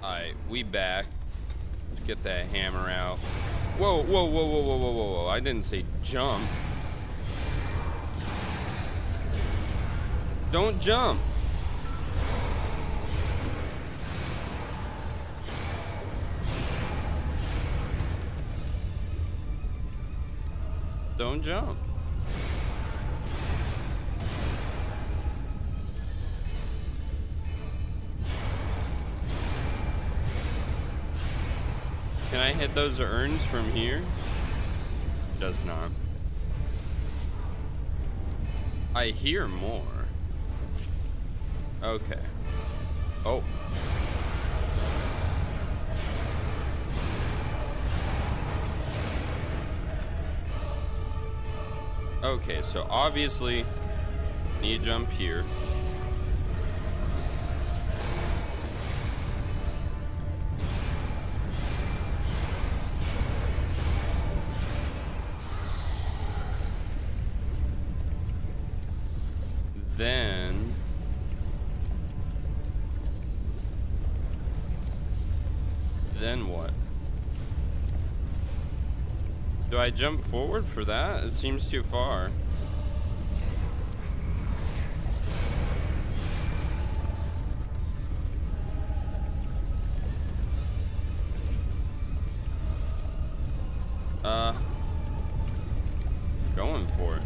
Alright, we back. Let's get that hammer out. Whoa, whoa, whoa, whoa, whoa, whoa, whoa, whoa. I didn't say jump. Don't jump. Don't jump. Can I hit those urns from here? Does not. I hear more. Okay. Oh. Okay, so obviously need to jump here. Then what? Do I jump forward for that? It seems too far. Going for it.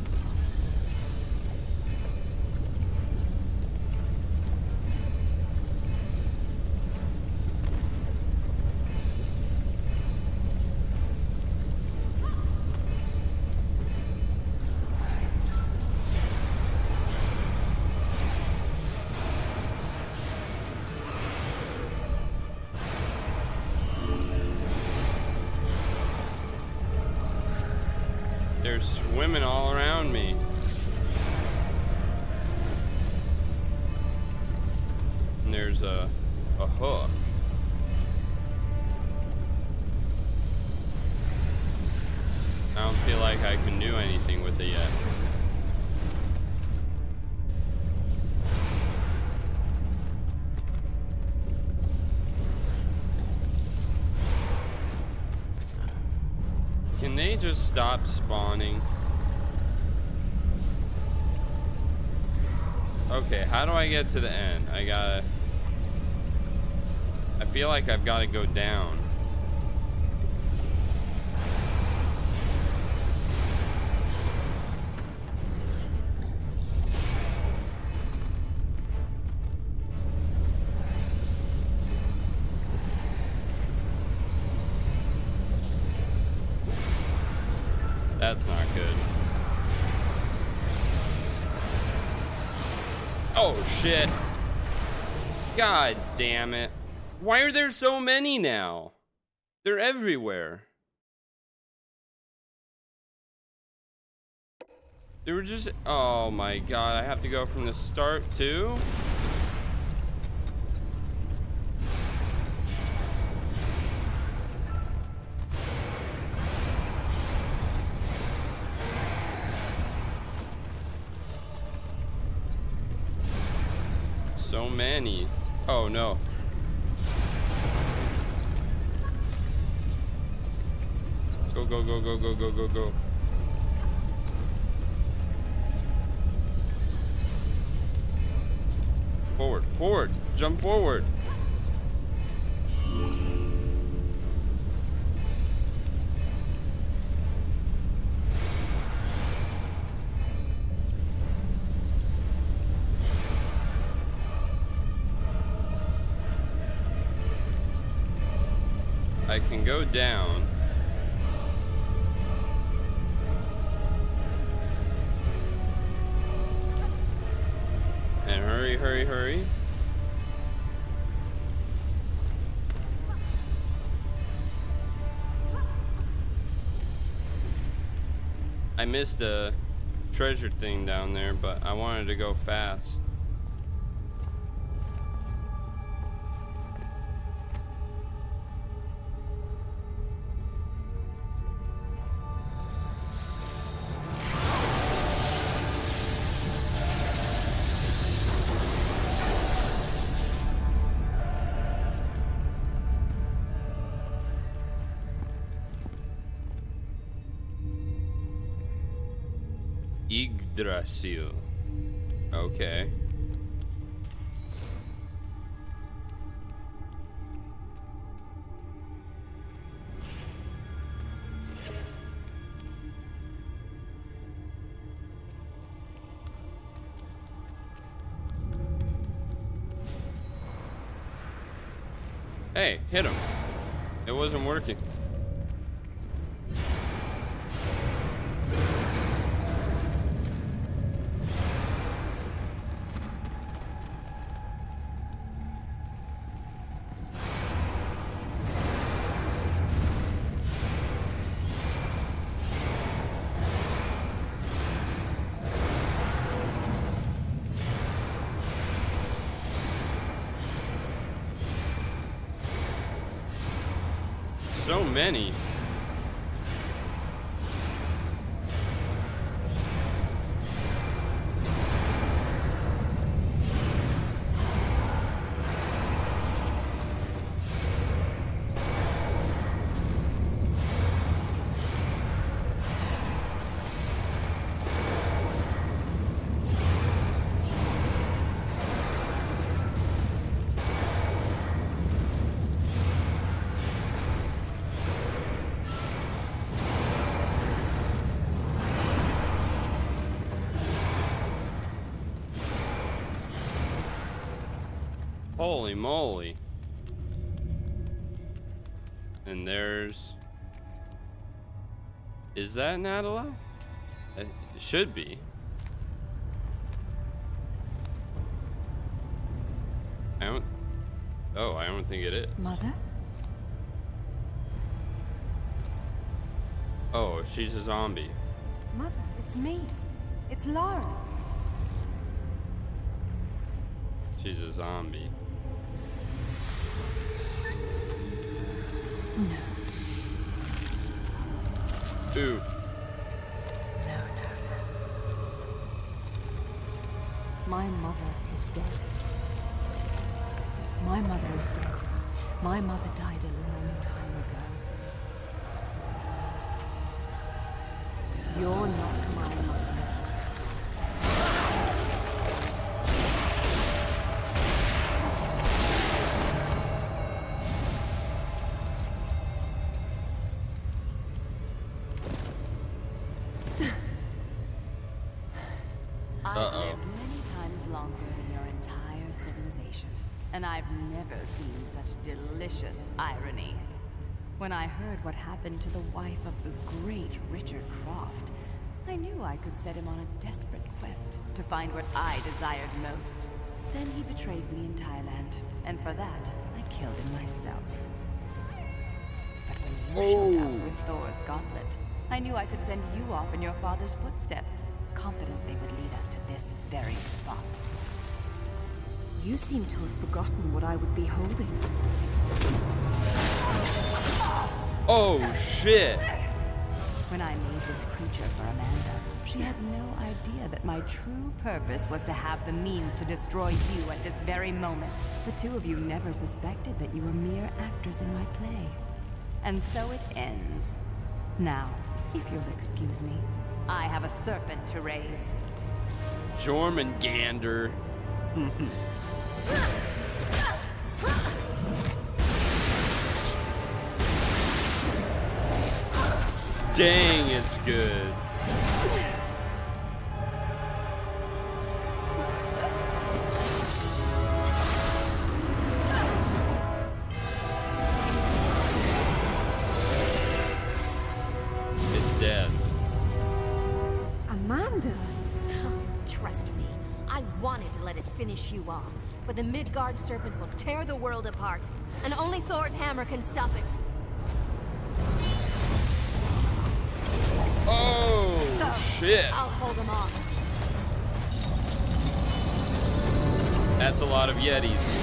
They're swimming all around me. And there's a hook. I don't feel like I can do anything with it yet. Can they just stop spawning? Okay, how do I get to the end? I feel like I've got to go down. That's not good. Oh, shit. God damn it. Why are there so many now? They're everywhere. They were just... Oh, my God. I have to go from the start, too? So many. Oh no. Go, go, go, go, go, go, go, go. Forward, forward, jump forward. I can go down. And hurry, hurry, hurry. I missed a treasure thing down there, but I wanted to go fast. Yggdrasil. Okay. Hey, hit him. It wasn't working. So many. Holy moly. And there's... Is that Nadala? It should be. I don't think it is. Mother? Oh, she's a zombie. Mother, it's me. It's Lara. She's a zombie. No. Oof. No. My mother is dead. My mother is dead. My mother died a long time ago. You're not my mother. I've lived many times longer than your entire civilization, and I've never seen such delicious irony. When I heard what happened to the wife of the great Richard Croft, I knew I could set him on a desperate quest to find what I desired most. Then he betrayed me in Thailand, and for that, I killed him myself. But when you showed up with Thor's gauntlet, I knew I could send you off in your father's footsteps, confident they would lead us to this very spot. You seem to have forgotten what I would be holding. Oh, shit. When I made this creature for Amanda, she had no idea that my true purpose was to have the means to destroy you at this very moment. The two of you never suspected that you were mere actors in my play. And so it ends. Now, if you'll excuse me, I have a serpent to raise. Jormungandr. Dang, it's good. It's dead. Amanda! Trust me, I wanted to let it finish you off, but the Midgard serpent will tear the world apart, and only Thor's hammer can stop it. Oh, So, shit. I'll hold him off. That's a lot of Yetis.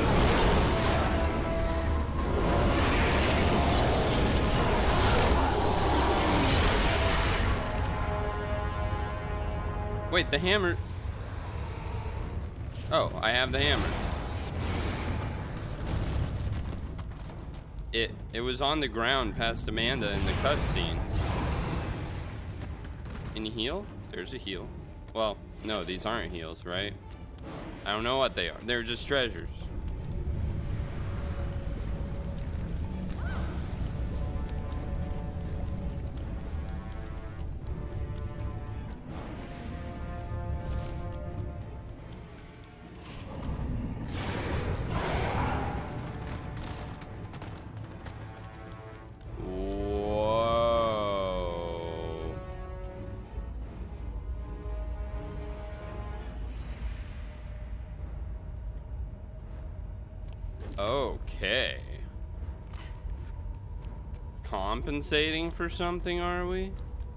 Wait, the hammer. Oh, I have the hammer. It was on the ground past Amanda in the cutscene. Can you heal? There's a heal. Well, no, these aren't heals, right? I don't know what they are. They're just treasures. Okay. Compensating for something, are we?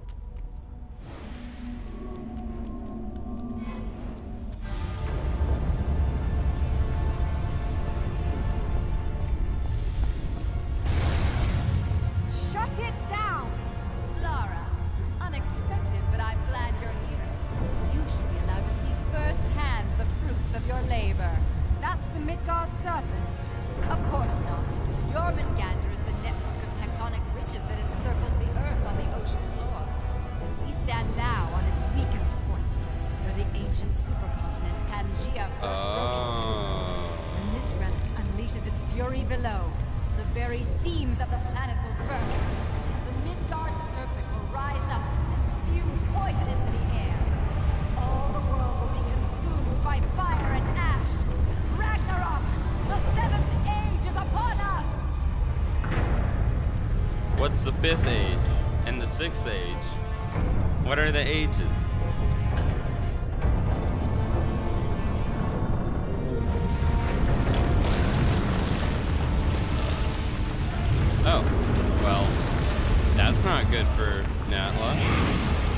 Shut it down! Lara, unexpected, but I'm glad you're here. You should be allowed to see firsthand the fruits of your labor. That's the Midgard serpent. Of course not. Jormungandr is the network of tectonic ridges that encircles the Earth on the ocean floor. And we stand now on its weakest point, where the ancient supercontinent Pangaea first broke into. When this relic unleashes its fury below, the very seams of the planet will burst. The Midgard serpent will rise up and spew poison into the air. All the world will be consumed by fire and ash. Ragnarok! The seventh age is upon us! What's the fifth age and the sixth age? What are the ages? Oh, well, that's not good for Natla.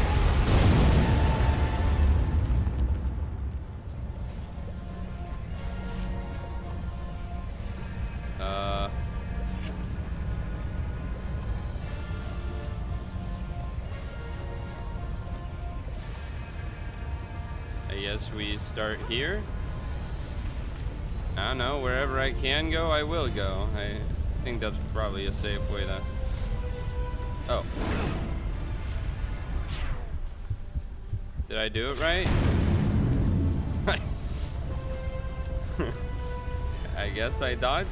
I guess we start here. I don't know, wherever I can go, I will go. I think that's probably a safe way to... Oh. Did I do it right? I guess I dodged.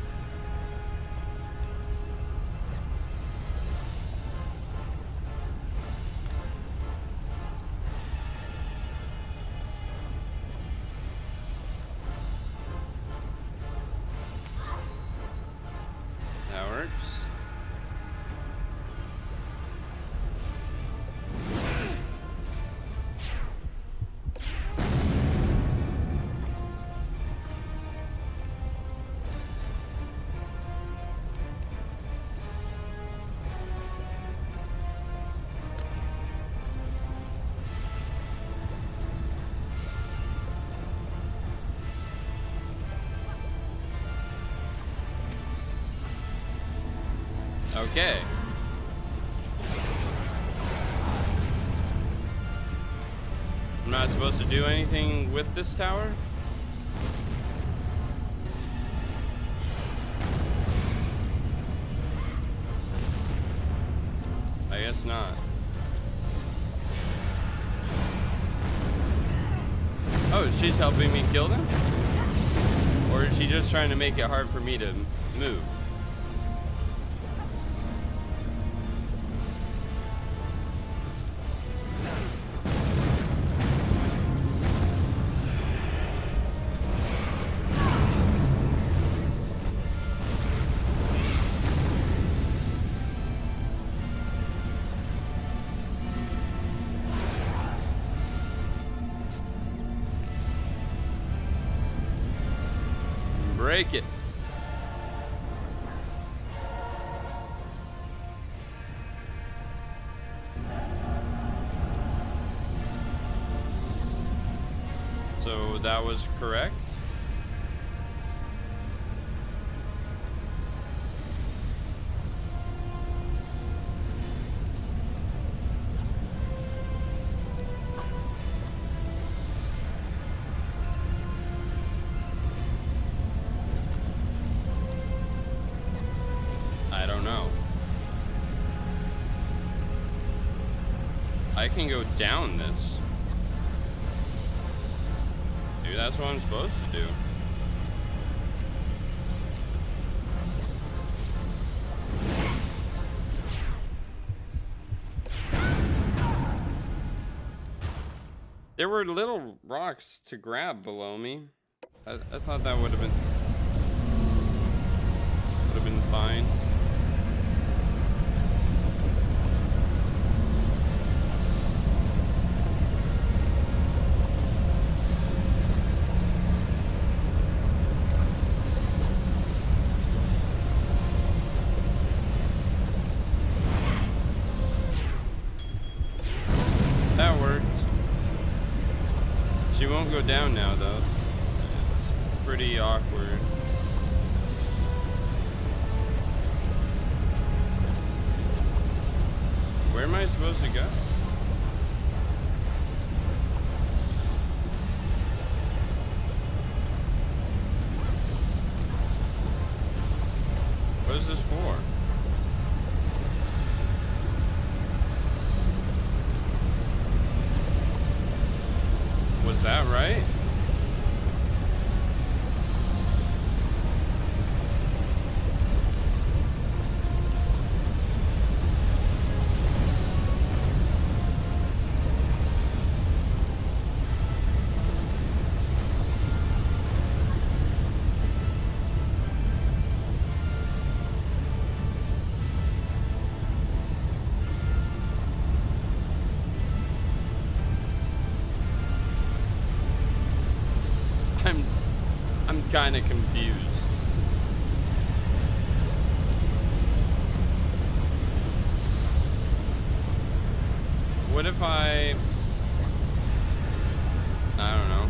That works. Okay. I'm not supposed to do anything with this tower? I guess not. Oh, she's helping me kill them? Or is she just trying to make it hard for me to move? Break it. So that was correct. I I can go down this. Maybe that's what I'm supposed to do. There were little rocks to grab below me. I thought that would have been fine. That worked. She won't go down now, though. It's pretty awkward. Where am I supposed to go? What is this for? Was that right? I'm kind of confused. What if I don't know.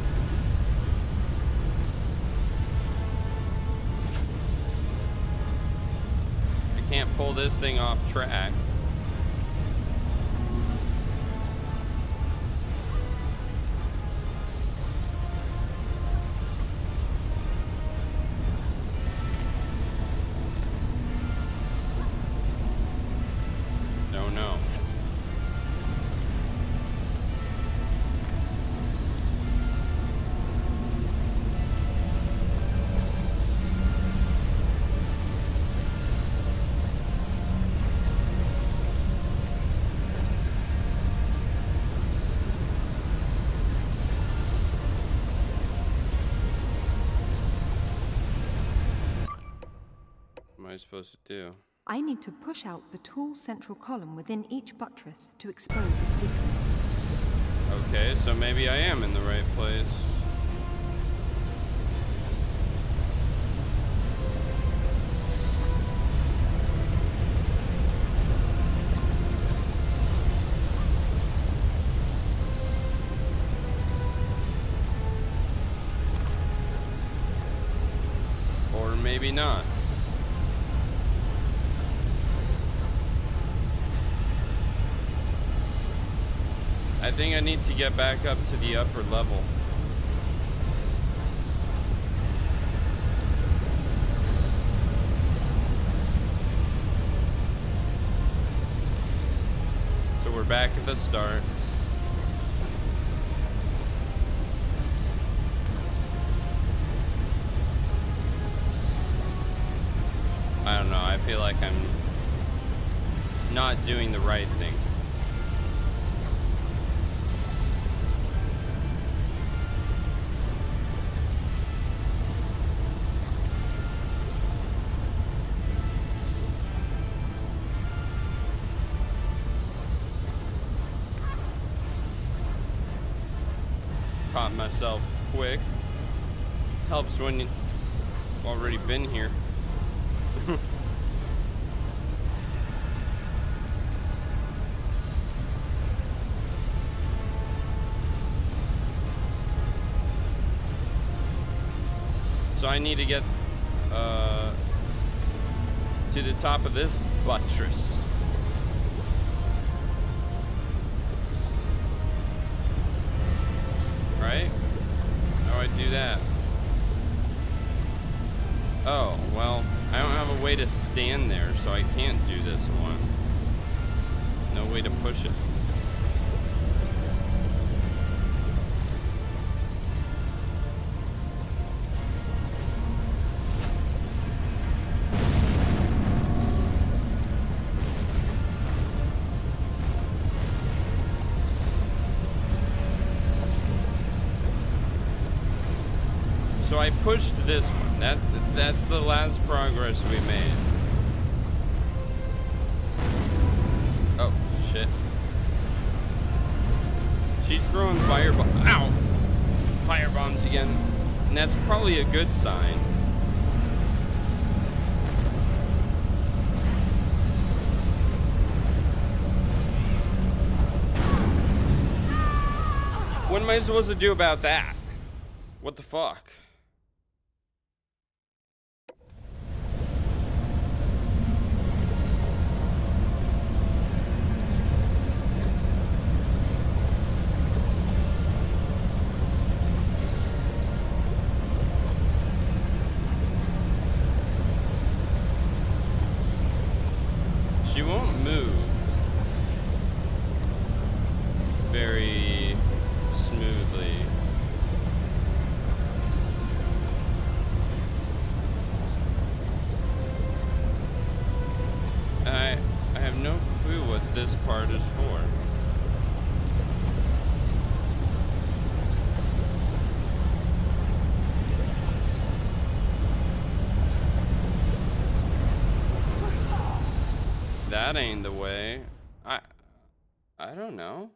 I can't pull this thing off track. What am I supposed to do? I need to push out the tall central column within each buttress to expose its weakness. Okay, so maybe I am in the right place. Or maybe not. I think I need to get back up to the upper level. So we're back at the start. I don't know, I feel like I'm not doing the right thing. Caught myself quick. Helps when you've already been here. So I need to get to the top of this buttress. Right? How do I do that? Oh, well, I don't have a way to stand there, so I can't do this one. No way to push it. pushed this one. That's the last progress we made. Oh, shit. She's throwing firebombs. Ow! Firebombs again. And that's probably a good sign. What am I supposed to do about that? What the fuck? She won't move very smoothly. I have no clue what this part is for. That ain't the way. I don't know.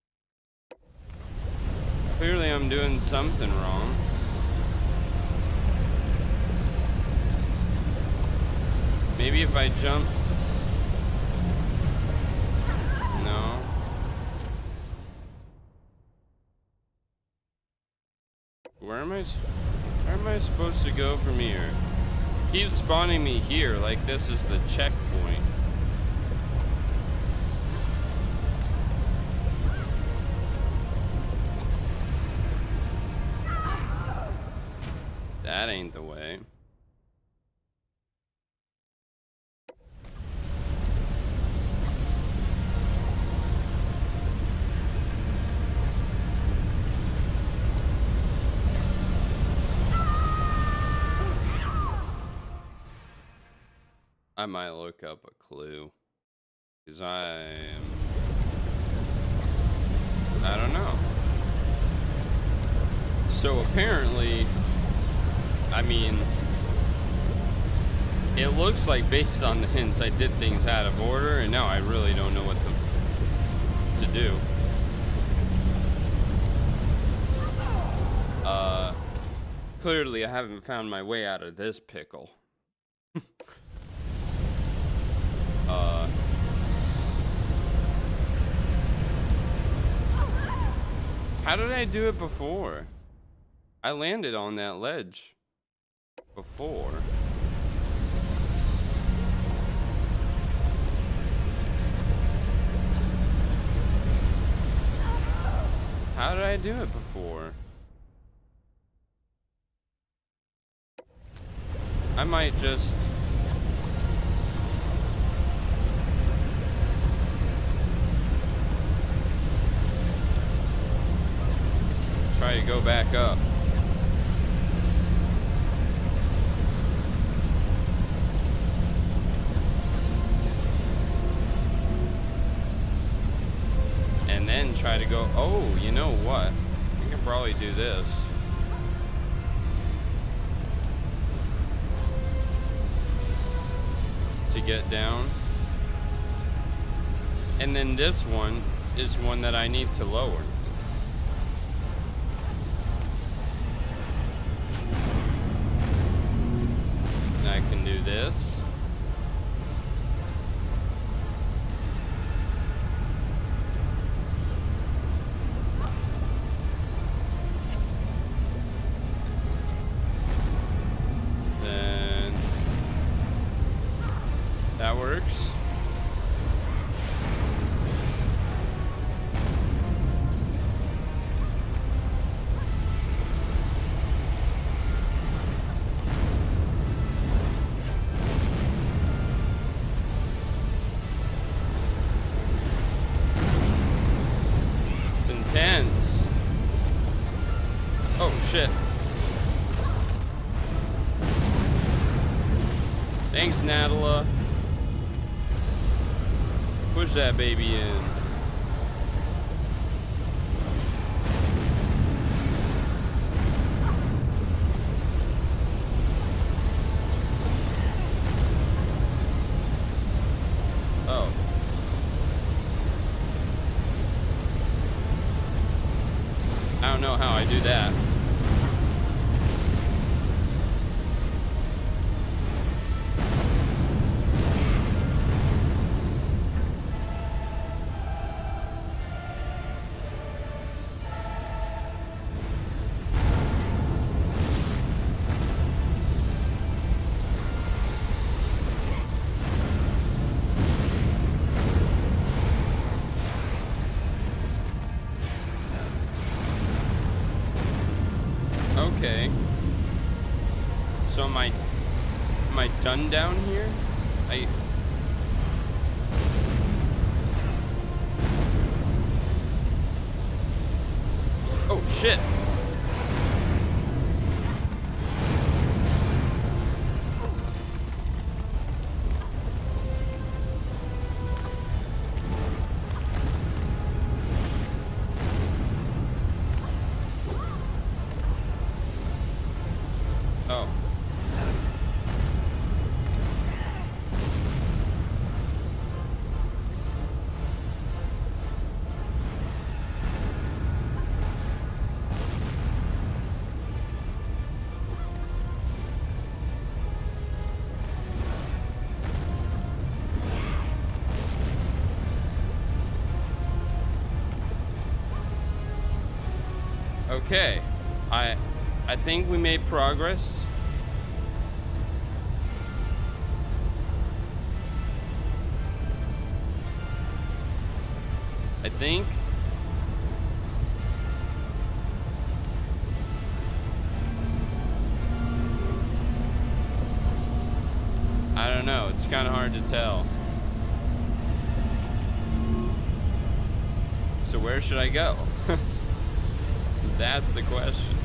Clearly I'm doing something wrong. Maybe if I jump. No. Where am I supposed to go from here? Keeps spawning me here like this is the checkpoint. That ain't the way. I might look up a clue. Because I don't know. So apparently, I mean, it looks like based on the hints I did things out of order, and now I really don't know what to do. Clearly I haven't found my way out of this pickle. How did I do it before? I landed on that ledge before. How did I do it before? I might just... try to go back up. And then try to go, oh, you know what? We can probably do this. To get down. And then this one is one that I need to lower. And I can do this. That works. It's intense. Oh shit. Thanks, Nadala. Push that baby in. So am I done down here? Oh shit. Oh. Okay, I think we made progress. I think. I don't know, it's kind of hard to tell. So where should I go? That's the question.